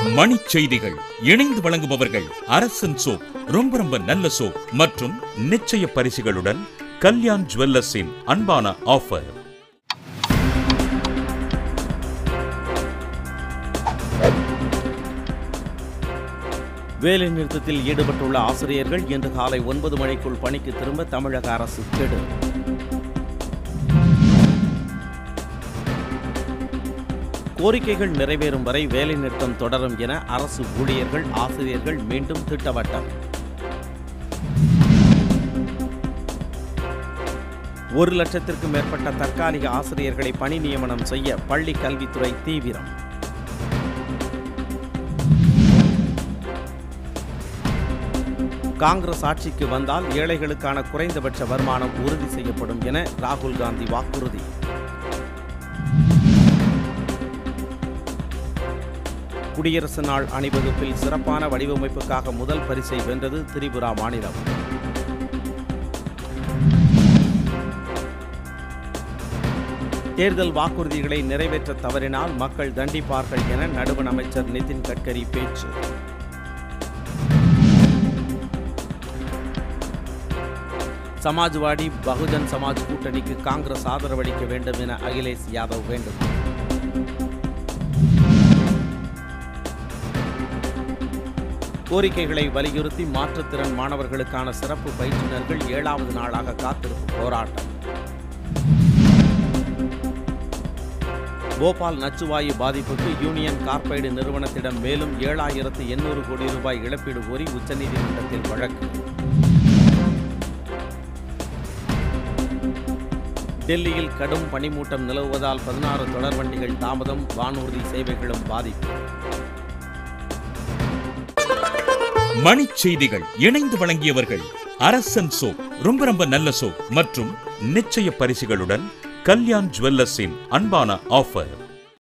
மணிச் செய்திகள் இணைந்து வழங்குபவர்கள் அரசன் சோப், ரொம்ப நல்ல சோப் மற்றும் நிச்சய பரிசுகளுடன் கல்யாண் ஜுவல்லர்ஸின் அன்பான ஆஃபர். வேலை நிறுத்தத்தில் ஈடுபட்டுள்ள ஆசிரியர்கள் இன்று காலை 9 மணிக்குள் பணிக்கு திரும்ப தமிழக அரசு கெடு. கோரிக்கைகள் நிறைவேறும் வரை வேலை நிறுத்தம் தொடரும் என அரசு ஊழியர்கள், ஆசிரியர்கள் மீண்டும் திட்டவட்டம். 1 லட்சத்திற்கும் மேற்பட்ட தற்காலிக ஆசிரியர்களை பணி நியமனம் செய்ய பள்ளி கல்வித்துறை தீவிரம். காங்கிரஸ் ஆட்சிக்கு வந்தால் ஏழைகளுக்கான குறைந்தபட்ச வருமானம் உறுதி செய்யப்படும் என ராகுல் காந்தி வாக்குறுதி. குடியரசு நாள் அணிவகுப்பில் சிறப்பான வடிவமைப்புக்காக முதல் பரிசை வென்றது திரிபுரா மாநிலம். தேர்தல் வாக்குறுதிகளை நிறைவேற்ற தவறினால் மக்கள் தண்டிப்பார்கள் என நடுவண் அமைச்சர் நிதின் கட்கரி பேச்சு. சமாஜ்வாடி பகுஜன் சமாஜ் கூட்டணிக்கு காங்கிரஸ் ஆதரவளிக்க வேண்டும் என அகிலேஷ் யாதவ் வேண்டுகோள். கோரிக்கைகளை வலியுறுத்தி மாற்றுத்திறன் மாணவர்களுக்கான சிறப்பு பயிற்றுனர்கள் 7வது நாளாக காத்திருப்பு போராட்டம். போபால் நச்சுவாயு பாதிப்புக்கு யூனியன் கார்பைடு நிறுவனத்திடம் மேலும் 7,800 கோடி ரூபாய் இழப்பீடு கோரி உச்சநீதிமன்றத்தில் வழக்கு. டெல்லியில் கடும் பனிமூட்டம் நிலவுவதால் 16 தொடர்வண்டிகள் தாமதம், வானூர்தி சேவைகளும் பாதிப்பு. மணிச் செய்திகள் இணைந்து வழங்கியவர்கள் அரசன் சோப், ரொம்ப நல்ல சோப் மற்றும் நிச்சய பரிசுகளுடன் கல்யாண் ஜுவல்லர்ஸின் அன்பான ஆஃபர்.